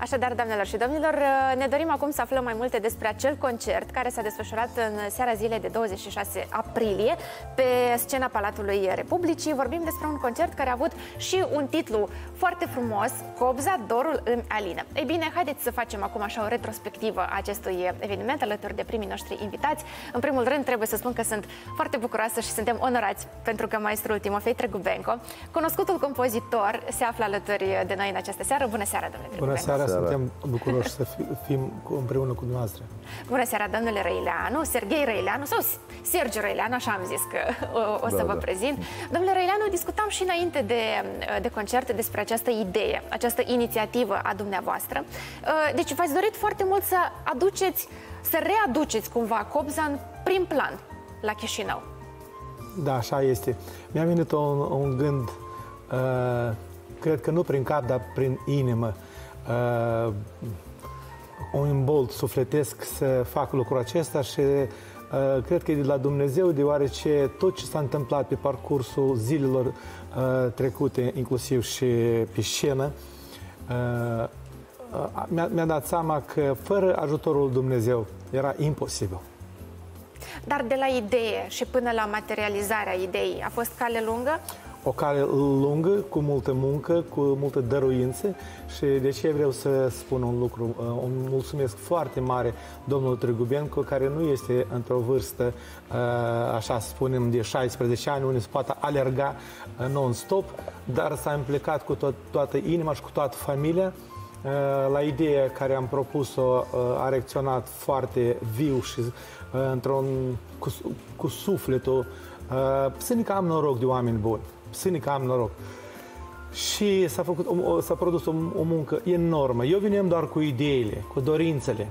Așadar, doamnelor și domnilor, ne dorim acum să aflăm mai multe despre acel concert care s-a desfășurat în seara zilei de 26 aprilie pe scena Palatului Republicii. Vorbim despre un concert care a avut și un titlu foarte frumos, Cobza, dorul îmi alină. Ei bine, haideți să facem acum așa o retrospectivă a acestui eveniment alături de primii noștri invitați. În primul rând, trebuie să spun că sunt foarte bucuroasă și suntem onorați pentru că maestrul Timofei Trăgubenco, cunoscutul compozitor, se află alături de noi în această seară. Bună seara, domnule Trăgubenco! Bună seara, suntem bucuroși să fim împreună cu dumneavoastră. Bună seara, domnule Răileanu, Serghei Răileanu sau Sergiu Răileanu, așa am zis că o să vă prezint. Domnule Răileanu, discutam și înainte de concert despre această idee, această inițiativă a dumneavoastră. Deci v-ați dorit foarte mult să readuceți cumva Cobza în prim plan la Chișinău. Da, așa este. Mi-a venit un gând, cred că nu prin cap, dar prin inimă, un imbold sufletesc să fac lucrul acesta și cred că e de la Dumnezeu, deoarece tot ce s-a întâmplat pe parcursul zilelor trecute, inclusiv și pe scenă, mi-a dat seama că fără ajutorul Dumnezeu era imposibil. Dar de la idee și până la materializarea ideii a fost cale lungă? O cale lungă, cu multă muncă, cu multă dăruință și de ce vreau să spun un lucru. Îmi mulțumesc foarte mare domnul Trăgubenco, care nu este într-o vârstă, așa să spunem, de 16 ani, unde se poate alerga non-stop, dar s-a implicat cu toată inima și cu toată familia. La ideea care am propus-o a reacționat foarte viu și cu sufletul. Să am noroc de oameni buni. Să am noroc. Și s-a produs o muncă enormă. Eu veneam doar cu ideile, cu dorințele.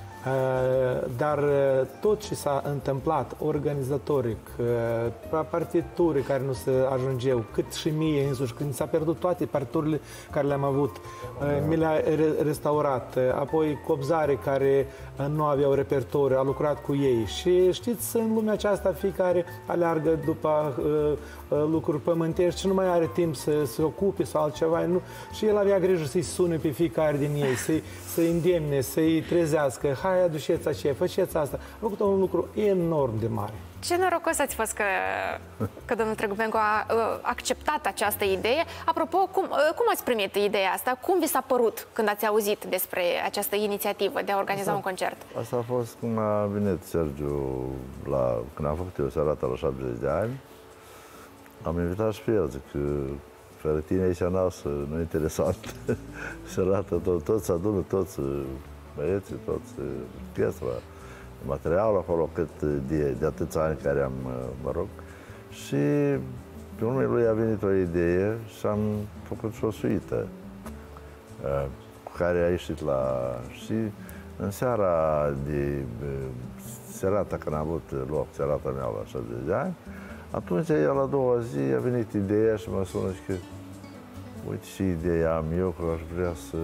Dar tot ce s-a întâmplat organizatoric, partiturii care nu se ajungeau, cât și mie însuși, când s-a pierdut toate partiturile care le-am avut, mi le-a restaurat, apoi cobzare care nu aveau repertoriu, a lucrat cu ei. Și știți, în lumea aceasta fiecare aleargă după lucruri pământești și nu mai are timp să se ocupe sau altceva. Nu. Și el avea grijă să-i sune pe fiecare din ei, să-i îndemne, să-i trezească. Hai, aduceți aceea, faceți asta. A făcut un lucru enorm de mare. Ce norocos ați fost că domnul Trăgubenco a acceptat această idee. Apropo, cum ați primit ideea asta? Cum vi s-a părut când ați auzit despre această inițiativă de a organiza un concert? Asta a fost cum a venit Sergiu când am făcut eu serata la 70 de ani. Am invitat și pe el, zic că fără tine aici nu e interesant. Serata, toți se adună, toți băieții, toți piesă, materialul acolo, cât de atâția ani care am, și pe urmă lui a venit o idee și am făcut și o suită cu care a ieșit și în seara de serata, când am avut loc serata mea la 60 de ani, atunci el, la a doua zi, a venit ideea și mă sună și că uite și ideea am eu, că aș vrea să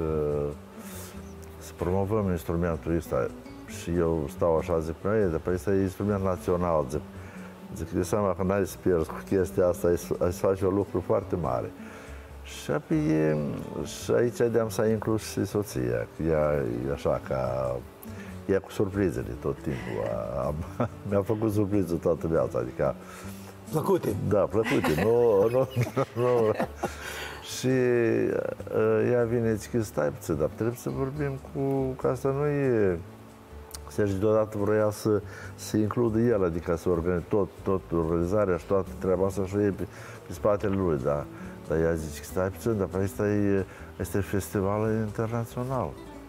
promovăm instrumentul ăsta. Și eu stau așa, zic, dar păi ăsta e instrument național, zic, de seama că n-ai să pierzi cu chestia asta, ai să faci un lucru foarte mare. Și aici de-am să inclus și soția, că ea e așa ca... Ea cu surprizele tot timpul. Mi-a făcut surpriză toată viața, adică... Plăcute. Da, plăcute. Nu. Și ea vine, zice că stai puțin, dar trebuie să vorbim că asta nu e... Sergiu deodată vrea să includă el, adică să organizeze tot organizarea și toată treaba asta și pe spatele lui, dar ea zice că stai puțin, dar ăsta e festival internațional.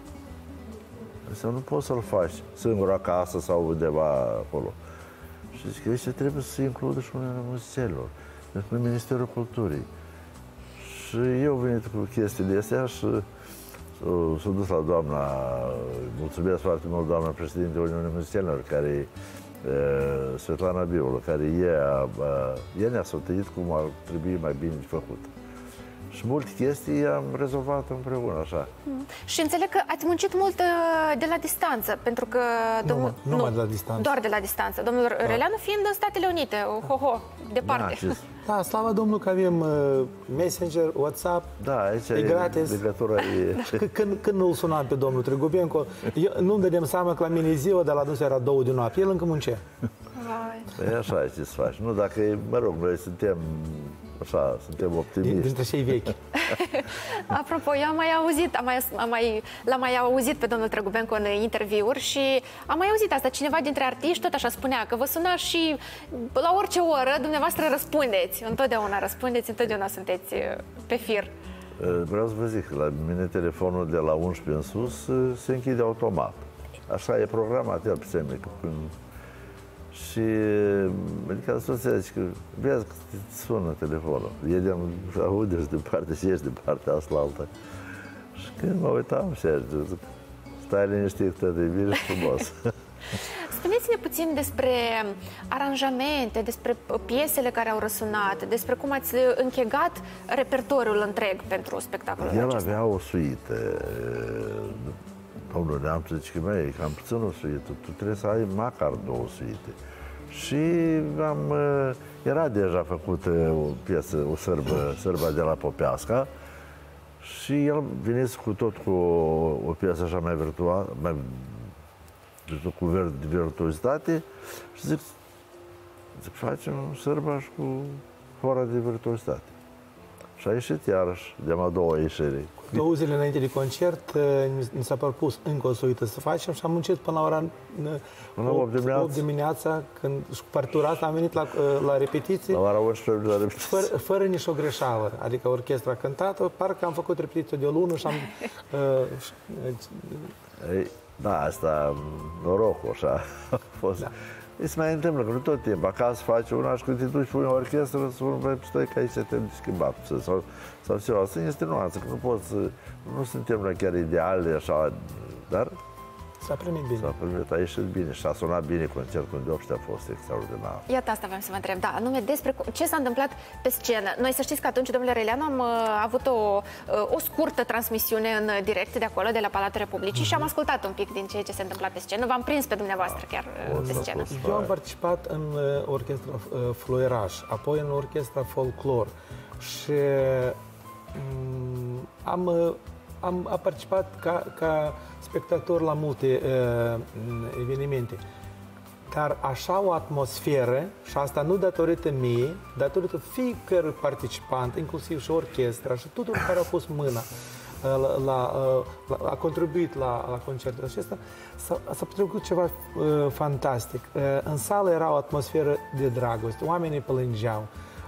Asta nu poți să-l faci singur acasă sau undeva acolo. Și zice că aici trebuie să includă și unele muzicienilor, despre Ministerul Culturii. Și eu venit cu chestiile astea și s-a dus la doamna, mulțumesc foarte mult, doamna președinte Uniunii Muzicienilor, care Svetlana Biolu, care ea ne-a sfătuit cum ar trebui mai bine făcut. Și multe chestii am rezolvat împreună, așa. Și înțeleg că ați muncit mult de la distanță, pentru că... Numai de la distanță. Doar de la distanță. Domnul Răileanu fiind în Statele Unite, departe. Da, slavă Domnului că avem Messenger, WhatsApp, da, aici e gratis. Legătura e... Când nu-l sunam pe domnul Trăgubenco, nu-mi dădeam seama că la mine ziua de la dânsul era 2 de noapte, el încă muncea. E așa ce să faci. Nu, dacă, mă rog, noi suntem așa, suntem optimiști. Dintre cei vechi. Apropo, eu am mai auzit, l-am mai auzit pe domnul Trăgubenco în interviuri și am mai auzit asta. Cineva dintre artiști tot așa spunea că vă sunați și la orice oră dumneavoastră răspundeți. Întotdeauna răspundeți, întotdeauna sunteți pe fir. Vreau să vă zic că la mine telefonul de la 11 în sus se închide automat. Așa e programat el pe semne. Și adică să înțelegi că vezi că sună telefonul. Aude-și de parte și ești de partea asta la alta. Și când mă uitam și zic, stai liniștit, tot e bine și frumos. Spuneți-ne puțin despre aranjamente, despre piesele care au răsunat, despre cum ați închegat repertoriul întreg pentru spectacolul acesta. El avea o suită. Domnul Neamț zice că măi, cam puțin o suită, tu trebuie să ai măcar 2 suite. Și era deja făcută o piesă, o sârbă de la Popeasca, și el venise cu o piesă așa mai virtuoasă, cu virtuozitate, și zic facem sârba cu fora de virtuozitate. Și a ieșit iarăși, de a doua ieșire. 2 zile înainte de concert, ni s-a propus încă o suită să facem și am muncit până la ora 8 dimineața, când și cu partitura asta am venit la repetiții. La ora 11 la repetiții. Fără nicio greșeală. Adică orchestra a cântat, parcă am făcut repetiție de o lună și am... Da, asta, norocul, așa a fost. Da. Îi se mai întâmplă, că nu tot timpul. Acasă faci una și când te duci pe o orchestră, spune, stai că aici te-am schimbat. Sau ceva. Asta este nuanță, că nu suntem la chiar ideale, așa, dar... S-a primit bine. S-a primit, a ieșit bine și a sunat bine concertul de Obște, a fost extraordinar. Iată, asta vreau să vă întreb, da, anume despre ce s-a întâmplat pe scenă. Noi să știți că atunci, domnule Răileanu, am avut o scurtă transmisiune în direct de acolo, de la Palatul Republicii, și am ascultat un pic din ceea ce se întâmpla pe scenă. V-am prins pe dumneavoastră chiar pe scenă. Eu am participat în orchestra Fluieraș, apoi în orchestra Folklor și am participat ca spectator la multe evenimente. Dar așa o atmosferă, și asta nu datorită mie, datorită fiecărui participant, inclusiv și orchestra și tuturor care au pus mâna, a contribuit la concertul acesta, s-a petrecut ceva fantastic. În sală era o atmosferă de dragoste, oamenii plângeau.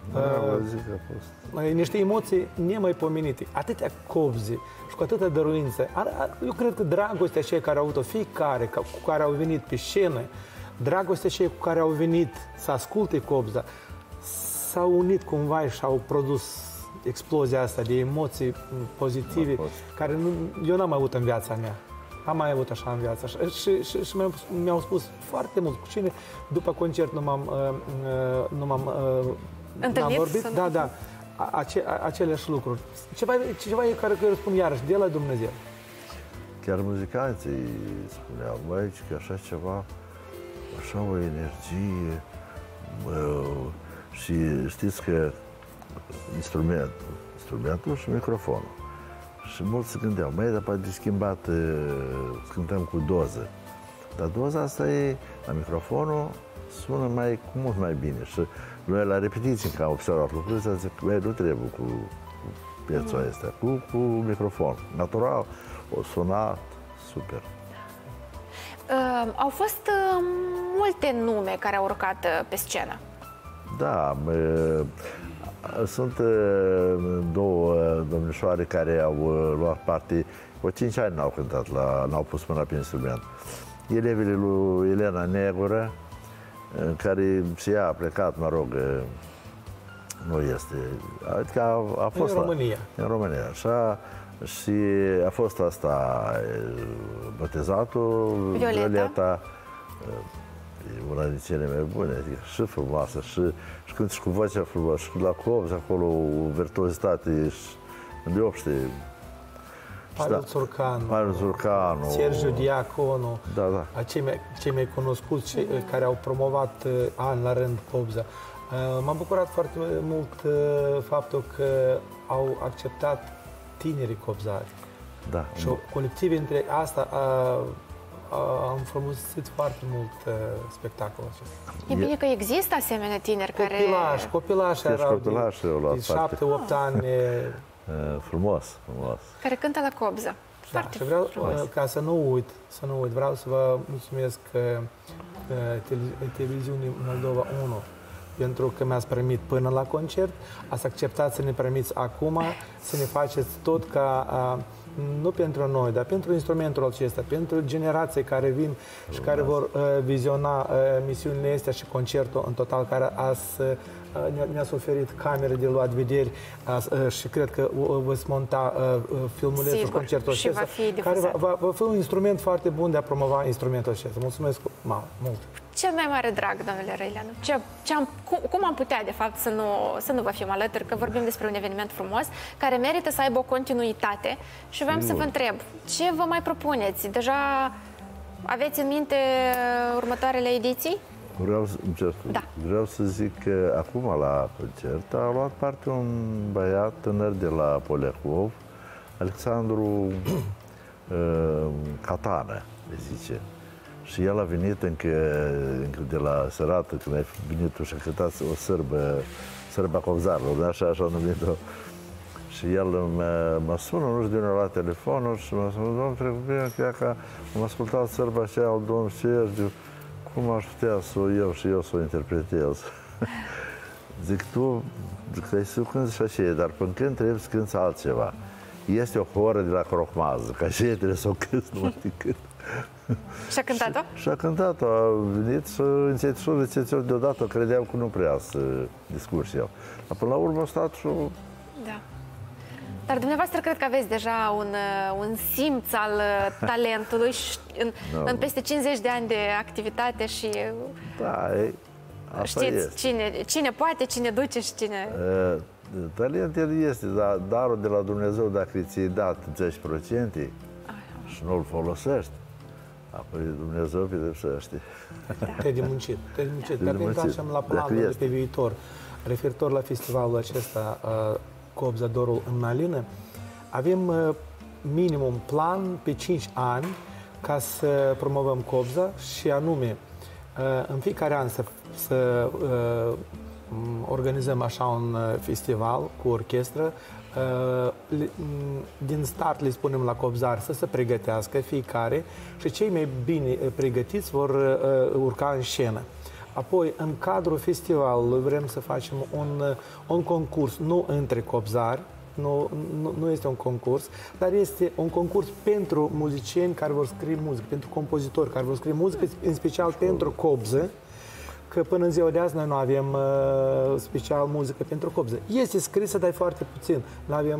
Niște emoții nemaipomenite, atâtea copzi și cu atâta dăruință. Eu cred că dragostea cei care au avut-o, fiecare cu care au venit pe scenă, dragostea cei cu care au venit să asculte copza, s-au unit cumva și au produs explozia asta de emoții pozitive, care eu n-am avut în viața mea. Am mai avut așa în viață. Și mi-au spus foarte mult. Cu cine după concert nu m-am vorbit? Da. Aceleași lucruri. Ceva care îi răspund iarăși de la Dumnezeu. Chiar muzicanții spuneau, băi, că așa ceva, așa o energie, și știți că instrumentul și microfonul. Și mulți se gândeau, măi, dar poate de schimbat, cântăm cu doză. Dar doza asta e, la microfonul sună mult mai bine. Și noi la repetiții, când am observat lucrurile astea, zic, băi, nu trebuie cu piața asta, cu microfon. Natural, o sunat super. Au fost multe nume care au urcat pe scenă. Da, sunt 2 domnișoare care au luat parte, cu 5 ani n-au cântat, n-au pus mâna pe instrument. Elevele lui Elena Negură, care și ea a plecat, mă rog, nu este, adică a fost în România. În România, așa, și a fost asta, botezatul, Violeta, una din cele mai bune, adică și frumoasă, și când și cu vocea frumoasă, și la copzi acolo, o virtuozitate de obște. Pavel Țurcanu, Sergiu Diaconu, da. Cei mai cunoscuți, care au promovat ani la rând Cobza. M-a bucurat foarte mult faptul că au acceptat tinerii cobzari. Da. Și colectiv între asta am folosit foarte mult spectacolul acesta. E bine că există asemenea tineri care... Copilași erau de 7-8 ani. Frumos. Care cântă la Cobza. Și vreau, ca să nu uit, vreau să vă mulțumesc televiziunii Moldova 1 pentru că mi-ați permit până la concert, ați acceptat să ne permiți acum să ne faceți tot ca, nu pentru noi, dar pentru instrumentul acesta, pentru generații care vin și care vor viziona misiunile astea și concertul în total, care ne-ați oferit camere de luat vederi și cred că veți monta filmulețul concertul acesta, care va fi un instrument foarte bun de a promova instrumentul acesta. Mulțumesc mult! Cel mai mare drag, domnule Răileanu, cum am putea, de fapt, să nu vă fim alături, că vorbim despre un eveniment frumos, care merită să aibă o continuitate și vreau să vă întreb, ce vă mai propuneți? Deja aveți în minte următoarele ediții? Vreau să zic că acum la concert a luat parte un băiat tânăr de la Poliacov, Alexandru Catană, le zice. Și el a venit încă de la Sărată, când a venit și a cântat o sârba cobzarilor, așa a numit-o. Și el mă sună, nu știu de unde la telefonul și mă sună, domnul Trecubine, că am ascultat sârba aceea al domnului Sergiu, cum aș putea să o iau și eu să o interpretez? Zic, tu ai să cânti și așa, dar până când trebuie să cânti altceva. Este o horă de la Crocmază, că așa trebuie să o cânti numai decât. Și-a cântat-o? Și-a cântat-o, a venit și înțețuri deodată, credeam că nu prea să discurs eu. Dar până la urmă a stat și... Da. Dar dumneavoastră cred că aveți deja un simț al talentului și în peste 50 de ani de activitate și... Da, știți cine poate, cine duce și cine... Talentul este, dar darul de la Dumnezeu, dacă ți-ai dat 10% și nu-l folosești, apoi Dumnezeu pedepsește. Te-ai de muncit. Dacă ne întoarcem la planul de pe viitor, referitor la festivalul acesta, Cobza Dorul în Nalină, avem minimum plan pe 5 ani ca să promovăm Cobza și anume în fiecare an să organizăm așa un festival cu orchestră. Din start le spunem la cobzari să se pregătească fiecare și cei mai bine pregătiți vor urca în scenă. Apoi, în cadrul festivalului vrem să facem un concurs, nu între cobzari, nu este un concurs, dar este un concurs pentru muzicieni care vor scrie muzică, pentru compozitori care vor scrie muzică, în special pentru cobză, că până în ziua de azi noi nu avem special muzică pentru cobză. Este scrisă, dar foarte puțin. Nu avem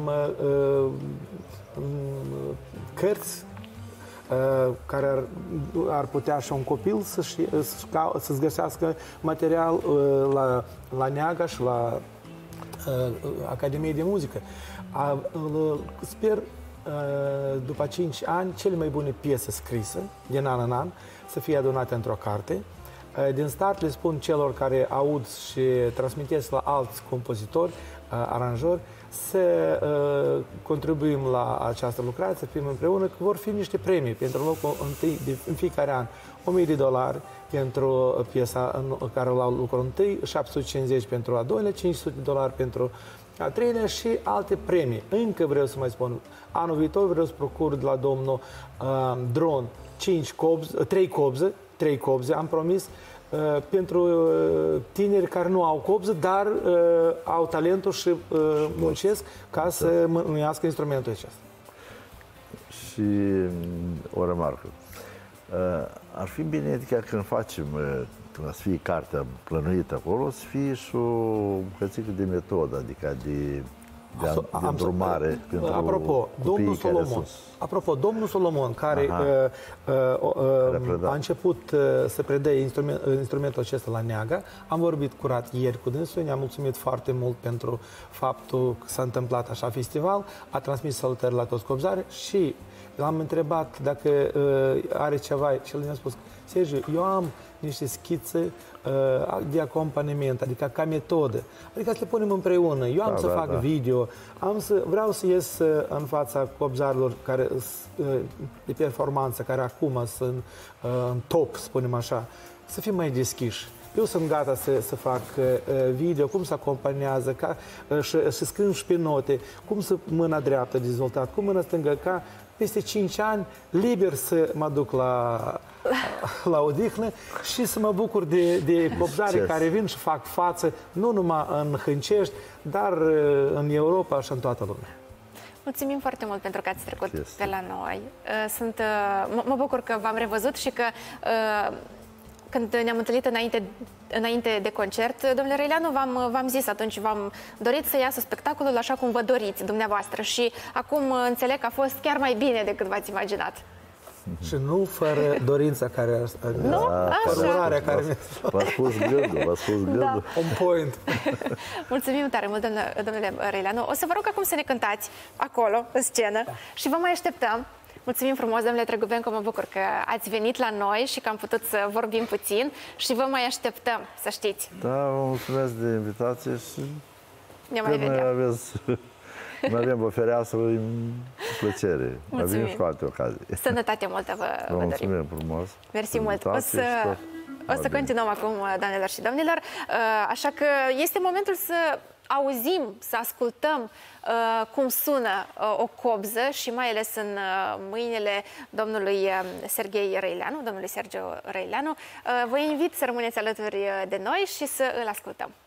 cărți care ar putea și un copil să-și găsească material la Neaga și la Academie de Muzică. Sper, după 5 ani, cele mai bune piese scrise, din an în an, să fie adunate într-o carte. Din start le spun celor care aud și transmiteți la alți compozitori, aranjori, să contribuim la această lucrare, să fim împreună, că vor fi niște premii pentru locul întâi, în fiecare an, $1000 pentru piesa în care la locul întâi, 750 pentru a doilea, $500 pentru a treilea și alte premii. Încă vreau să mai spun, anul viitor vreau să procur de la domnul Dron 3 cobze, am promis, pentru tineri care nu au cobză, dar au talentul și muncesc ca să mânuiască instrumentul acesta. Și o remarcă. Ar fi bine că când facem, când să fie cartea plănuită acolo, să fie și o bucățică de metodă, adică de de îndrumare pentru Apropo, domnul Solomon, care a început să predea instrumentul acesta la Neaga, am vorbit curat ieri cu dânsul, ne-a mulțumit foarte mult pentru faptul că s-a întâmplat așa festival, a transmis salutări la toți cobzari și l-am întrebat dacă are ceva și el mi-a spus: Sergiu, eu am niște schițe de acompaniament, adică ca metodă. Adică să le punem împreună. Eu am să fac video, vreau să ies în fața cobzarilor care de performanță, care acum sunt în top, spunem așa, să fim mai deschiși. Eu sunt gata să fac video, cum se acompaniază, să scriu și pe note, cum să mâna dreaptă dezvoltat, cum mâna stângă, ca peste 5 ani liber să mă duc la odihnă și să mă bucur de cobzare care vin și fac față, nu numai în Hâncești, dar în Europa și în toată lumea. Mulțumim foarte mult pentru că ați trecut pe la noi. Mă bucur că v-am revăzut și că când ne-am întâlnit înainte de concert, domnule Răileanu, v-am zis atunci, v-am dorit să iasă spectacolul așa cum vă doriți dumneavoastră și acum înțeleg că a fost chiar mai bine decât v-ați imaginat. Și nu fără dorința care... Nu? Așa. V-a spus gândul, Da. On point. Mulțumim tare mult, domnule Răileanu. O să vă rog acum să ne cântați acolo, în scenă, și vă mai așteptăm. Mulțumim frumos, domnule Trăgubenco, mă bucur că ați venit la noi și că am putut să vorbim puțin și vă mai așteptăm, să știți. Da, vă mulțumesc de invitație și ne mai vedem. Mai avem o fereastră, în plăcere. Mulțumim. Avem și cu alte ocazii. Sănătate multă vă dorim. Mulțumim frumos. Mersi mult. O să continuăm acum, doamnelor și domnilor, așa că este momentul să auzim, să ascultăm cum sună o cobză și mai ales în mâinile domnului Serghei Răileanu, domnului Sergiu Răileanu. Vă invit să rămâneți alături de noi și să îl ascultăm.